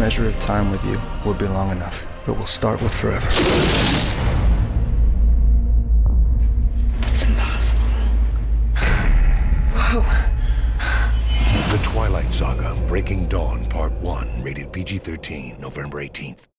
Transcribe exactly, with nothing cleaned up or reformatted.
measure of time with you will be long enough, but we'll start with forever. It's impossible. Whoa. The Twilight Saga, Breaking Dawn, Part one, rated P G thirteen, November eighteenth.